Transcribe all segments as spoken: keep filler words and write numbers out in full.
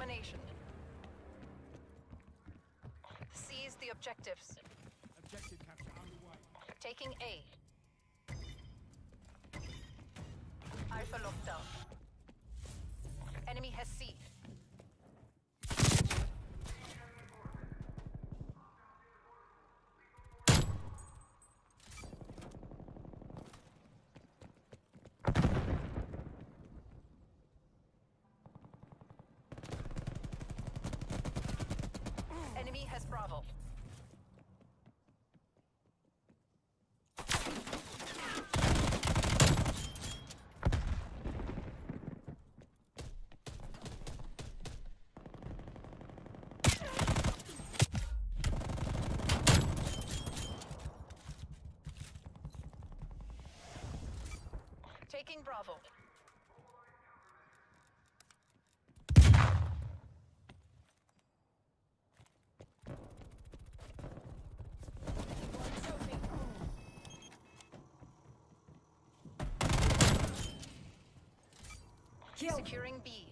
domination. Seize the objectives. Objective capture underway. Taking A. Alpha lockdown. Enemy has C. Enemy has Bravo. Taking Bravo. Kill. Securing B.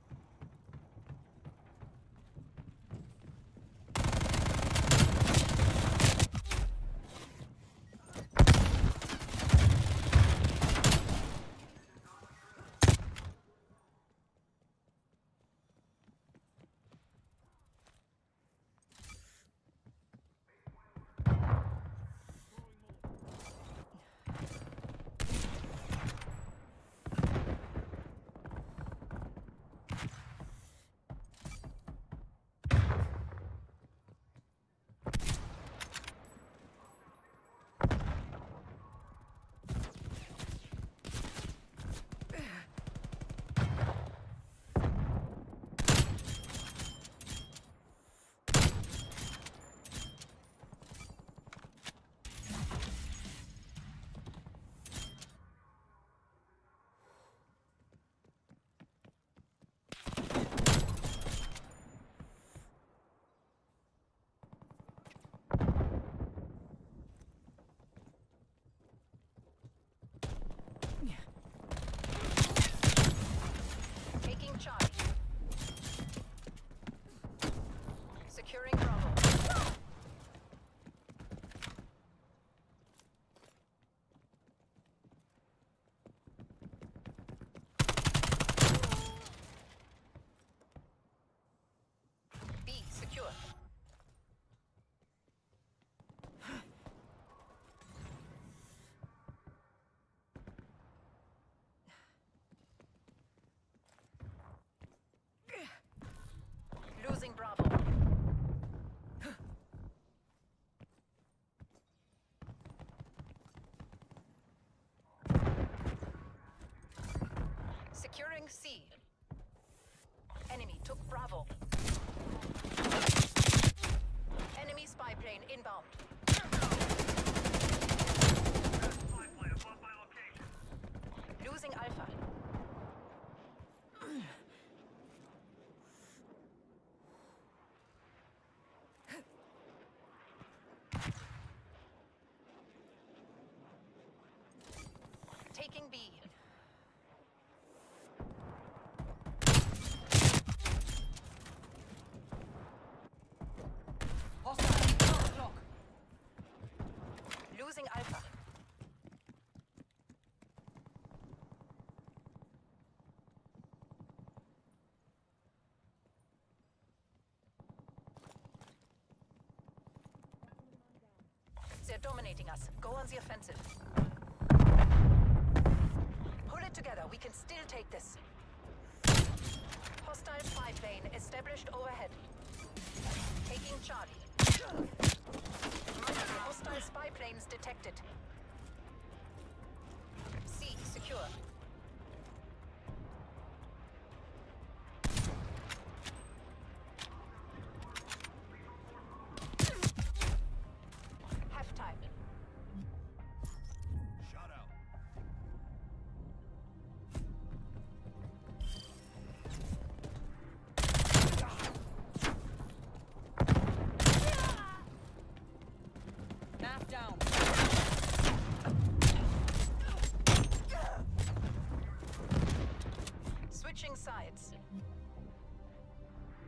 Taking Charlie. Securing Bravo. B secure. Losing Bravo. Securing C. Enemy took Bravo. Enemy spy plane inbound. Losing Alpha. Taking B. Hostile. Block. Losing Alpha. They're dominating us. Go on the offensive. Pull it together. We can still take this. Hostile spy plane established overhead. Taking Charlie. Hostile spy planes detected. C secure. Halftime. Shut out. Half down. Switching sides.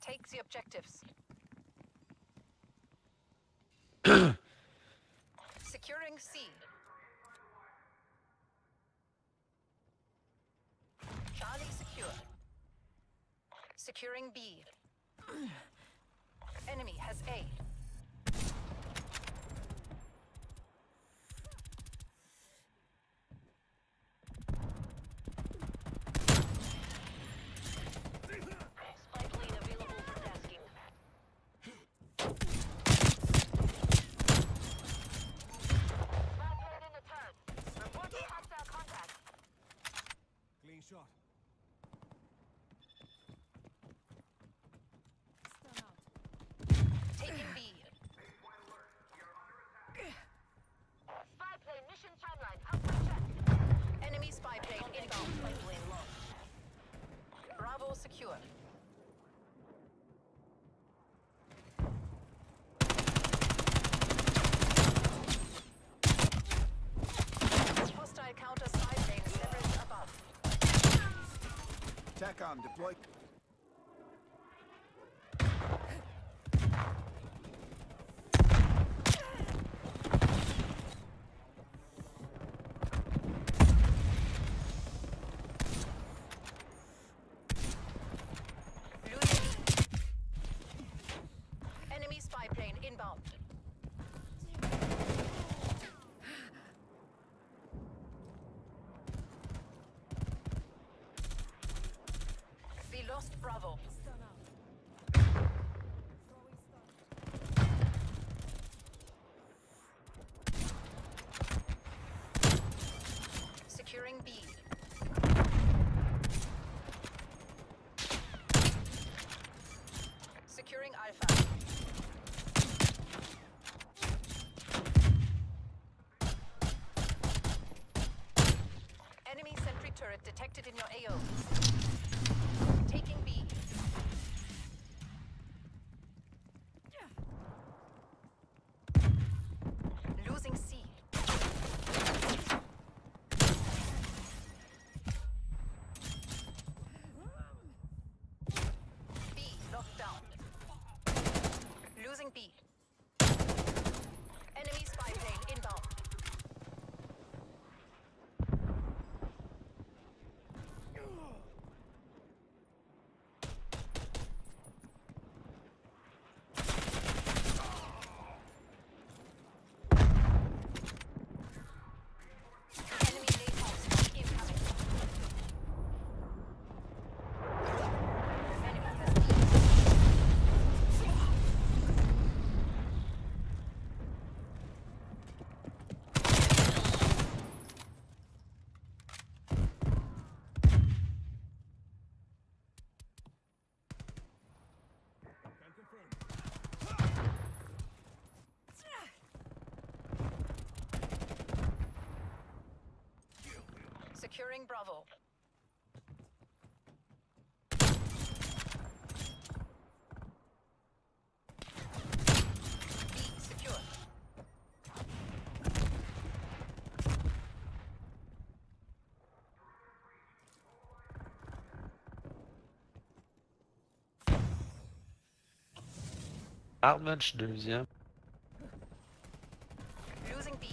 Take the objectives. Securing C. Charlie secure. Securing B. Enemy has A. Spike lane available for tasking. Spike lane in the turn. Reporting hostile contact. Clean shot. Stun out. Taking B. Spy plane mission timeline out for check. Enemy spy plane inbound. Spike lane lost. Bravo secure. Hostile counter spy plane is leveraged above. TACOM deployed. Losing. Enemy spy plane inbound. We lost Bravo. Stun out. Throwing stun. Securing B. Securing Alpha. Enemy sentry turret detected in your A O. Taking B. Losing C. B locked down. Losing B. Enemy spy plane inbound. Enemy napalm strike incoming. Enemy has B. Can confirm. Securing Bravo. B secure. Armatch deuxième. Losing B.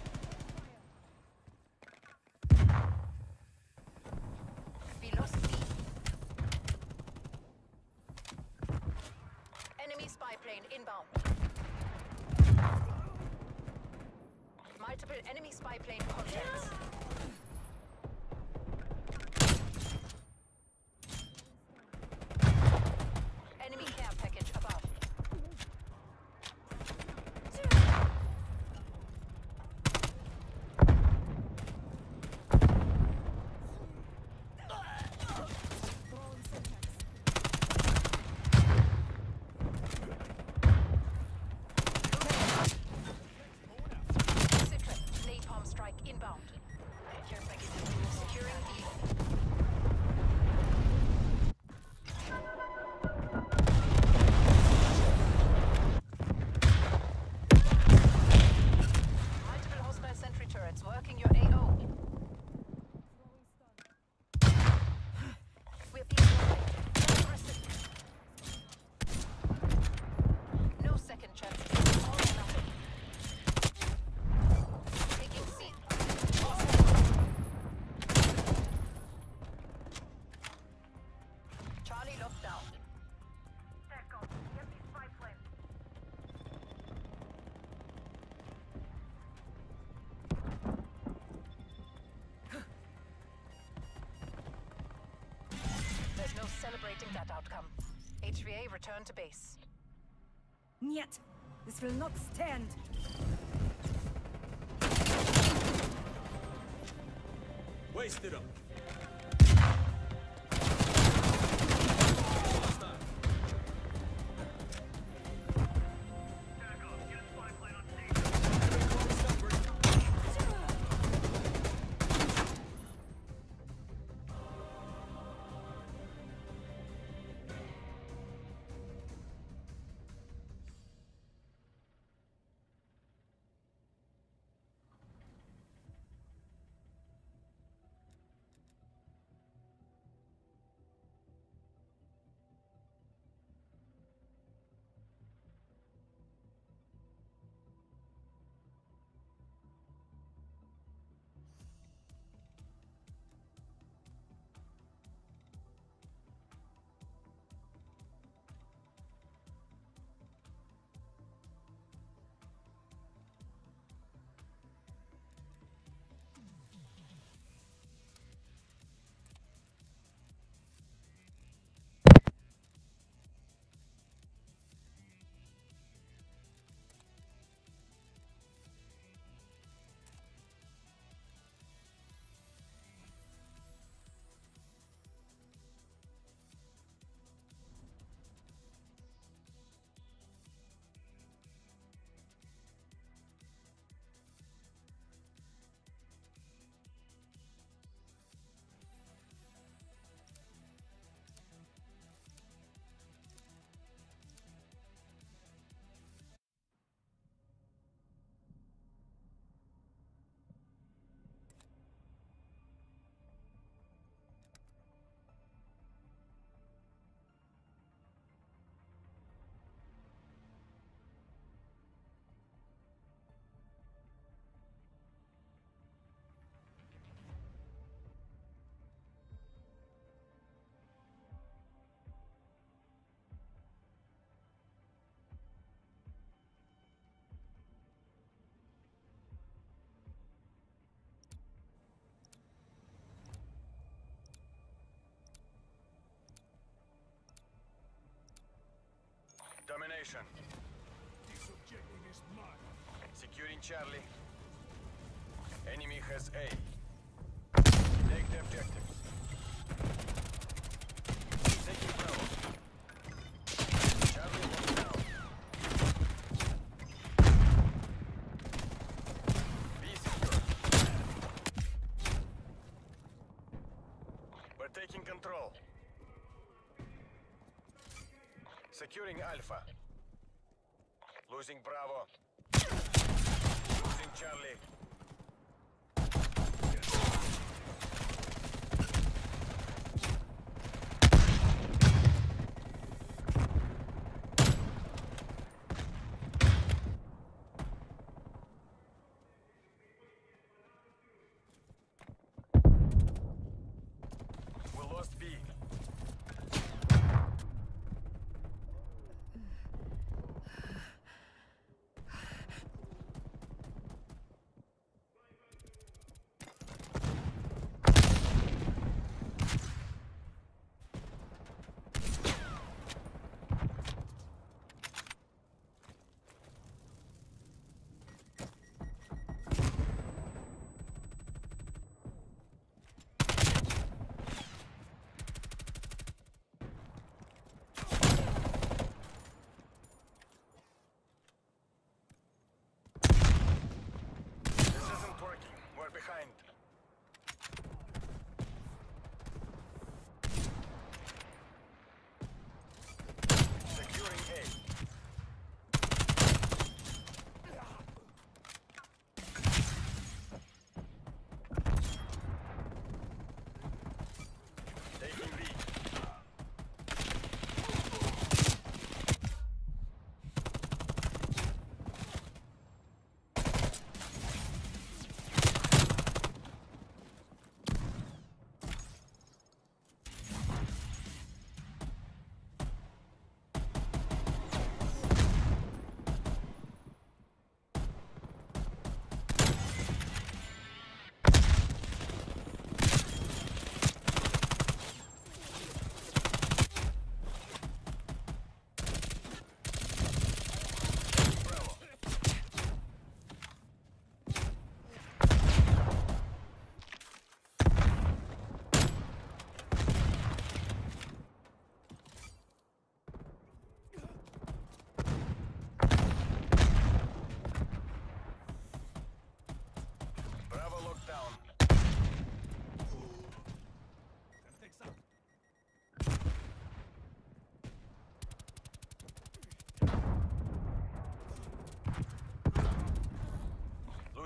We lost B. Enemy spy plane inbound. Multiple enemy spy plane contacts. Enemy care package above. Throwing syntax. Citrus napalm strike inbound. Care down. Echo, get these spy planes. There's no celebrating that outcome. H V A return to base. Niet! This will not stand! Wasted him. Domination. This objective is mine. Securing Charlie. Enemy has A. Take the objectives. Taking Bravo. Charlie locked down. B secure. We're taking control. Securing Alpha. Losing Bravo. Losing Charlie. We lost B.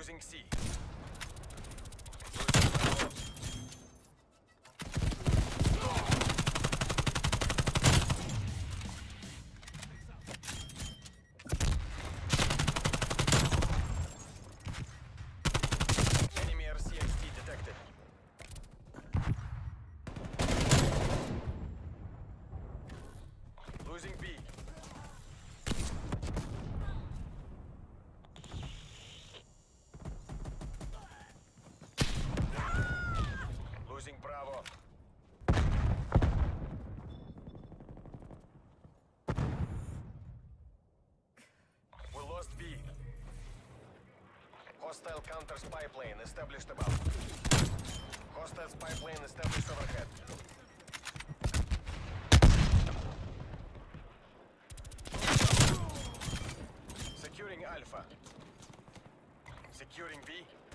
Losing C. Losing Bravo. Enemy R C X T detected. Losing B. Losing Bravo. We lost B. Hostile counter spy plane established above. Hostile spy plane established overhead. Securing Alpha. Securing B.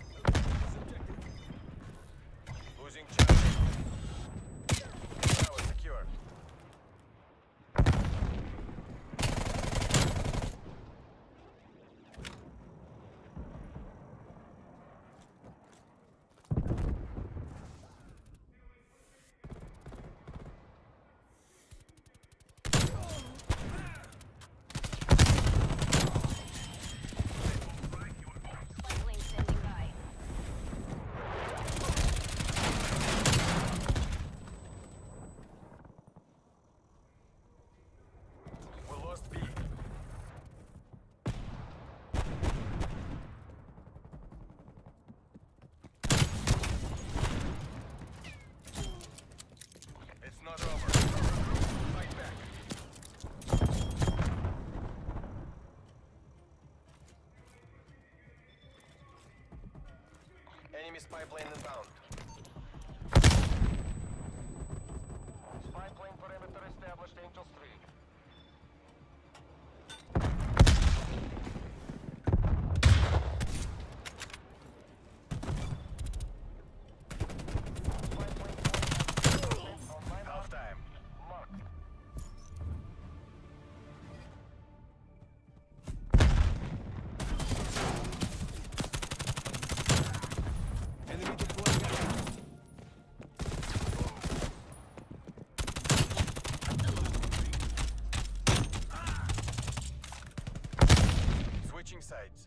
Losing Charlie. Bravo secure. Spy plane standing by. We lost B. It's not over. Fight back. Enemy spy plane inbound. Spy plane perimeter established, Angels three. Half time. Mark. Enemy deploying out. Switching sides.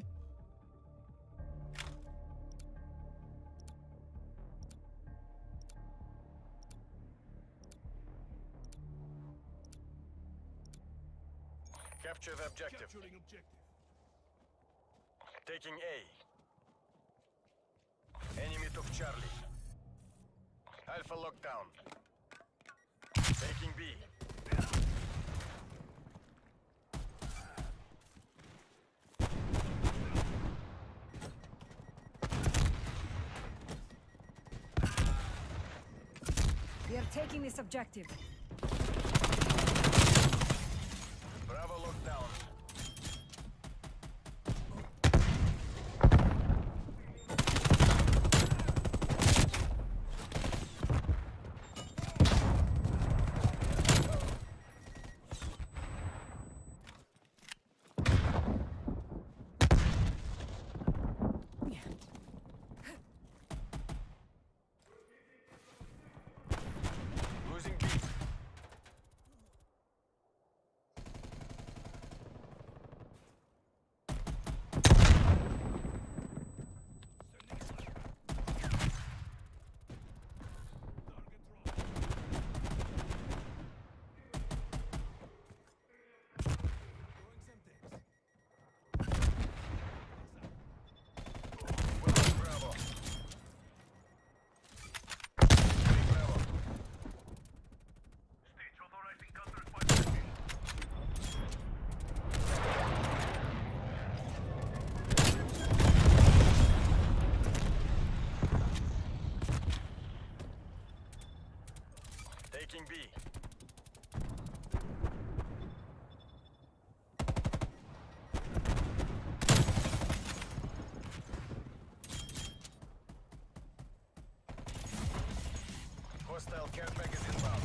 Capture the objective. Capturing objective. Taking A. Enemy took Charlie. Alpha lockdown. Taking B. We are taking this objective. Bravo lockdown. Losing B. We lost Bravo. Bravo. Taking B. Hostile care package inbound.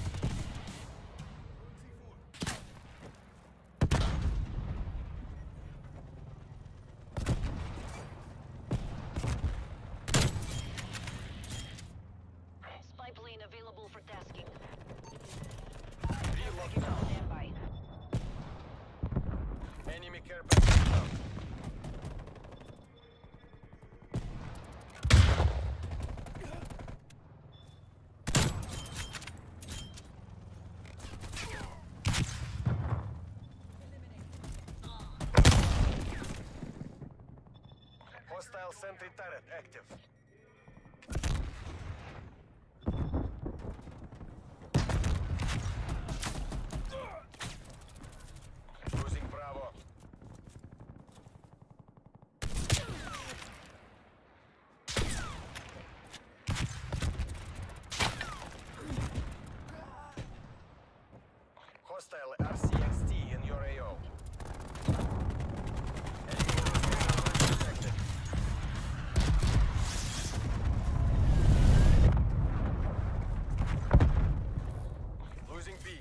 Hostile sentry turret active. Losing Bravo. Hostile R C X T in your A O. Detected. Losing B.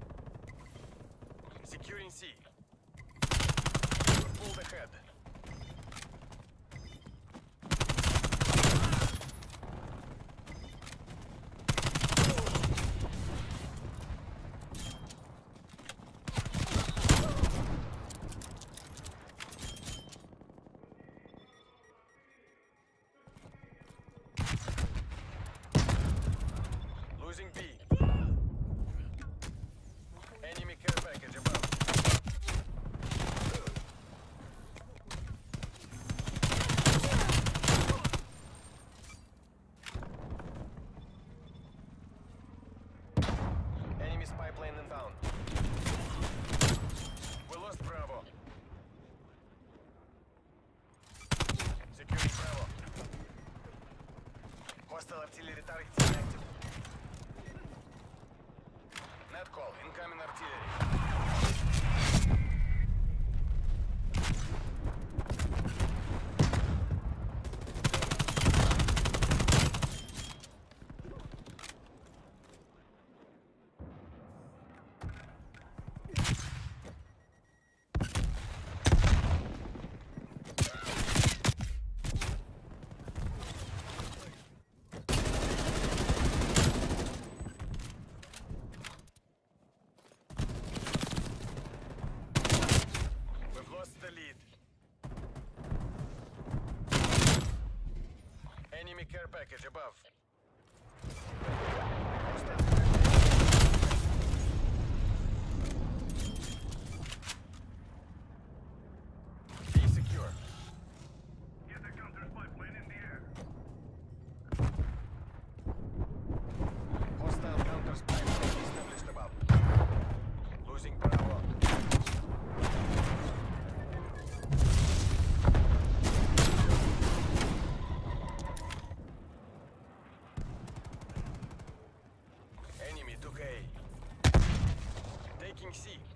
Securing C. We're pulled ahead. Losing B. Enemy care package above. Enemy spy plane inbound. We lost Bravo. Securing Bravo. Hostile artillery target active. Net call, incoming artillery. We've lost the lead. Enemy care package above. Be secure. Get the counter spy plane in the air. Hostile counter spy plane established above. Losing Bravo. Enemy took A. Taking C.